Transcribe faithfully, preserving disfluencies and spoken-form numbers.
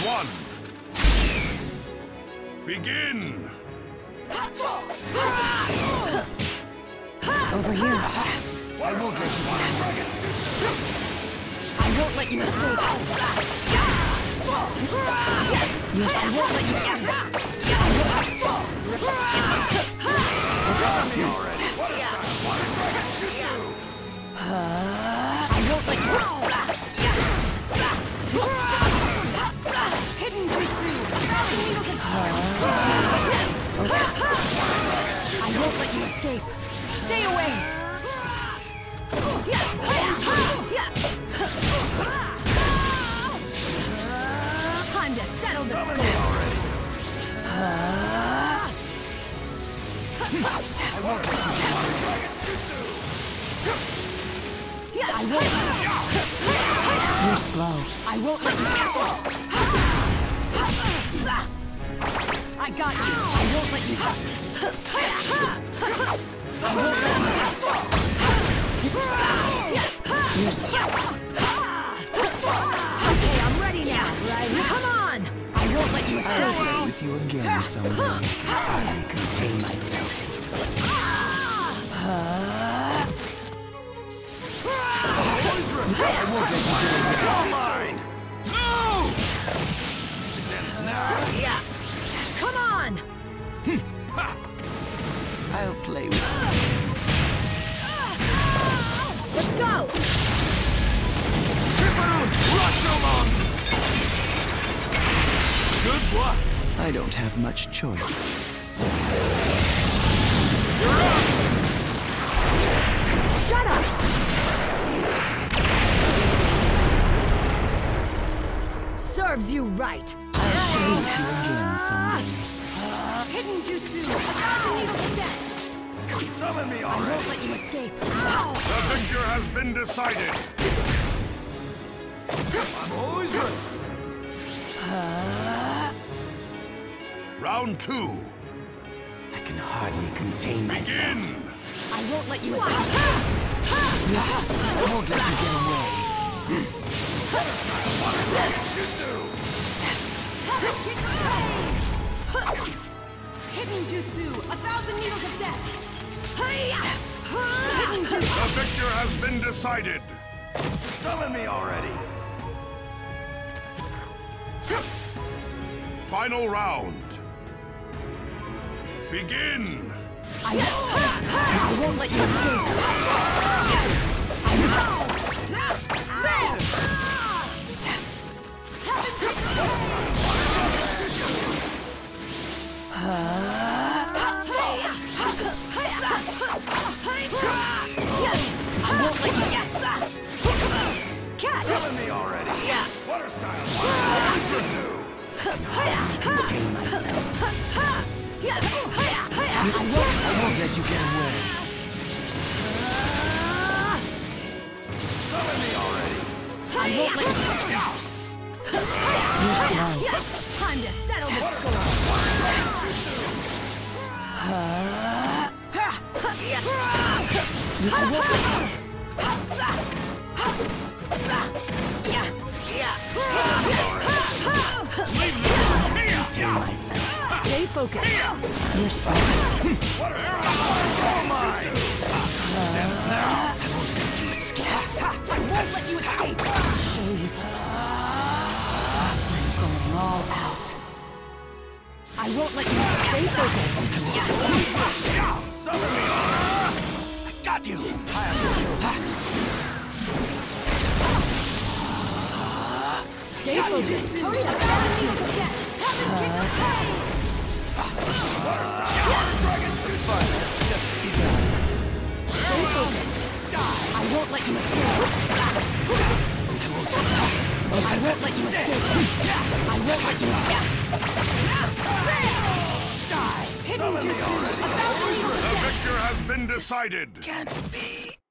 one. Begin. Over here. I won't let you down. I won't let you escape. Yes, I won't let you. Cover me already. What is that? Water dragon jutsu. I won't let you. Hidden jutsu. I won't let you escape. Stay away. Time to settle the score. I won't let you down. Water dragon jutsu. I won't. You're slow. I won't let you. I got you. I won't let you. I won't let you. You're slow. Okay, I'm ready now. Right? Come on. I won't let you escape. I'll play with you again someday. I contain myself. I won't let you get away. All mine! No! This ends now. Yeah. Come on. I'll play with you. Let's go. Shippuden! Rashomon! Good luck. I don't have much choice. So You're up! Shut up. Serves you right. I'll play with you again someday. Hidden jutsu. A thousand needles of death. Summon me I already. won't let you escape. Ow. The victor has been decided. I'm always ready. Round two. I can hardly contain myself. Begin. I won't let you escape. I won't let you get away. Water dragon jutsu. Hidden jutsu. A thousand needles of death. Hidden jutsu. The victor has been decided. Summon me already. Final round. Begin. I, I won't let you escape. Summon me already. Water style. Water dragon jutsu. I contain myself. I won't, I won't let you get away. Summon me already. I won't let you. You're slow. Time to settle the score. I won't let you. Contain myself. Stay focused. You're slow. Water style. All mine. This ends now. I won't let you escape. I won't let you escape. Show you. I'm going all out. I won't let you stay focused. Summon me already. I got you. I have to show you. Stay focused. Hurry up. Water style. Water dragon jutsu. Fun has just begun. Stay focused. I won't let you escape. I won't let you escape. I won't let you escape. Die. Hidden jutsu. A thousand needles of The death. victor has been decided. Can't be.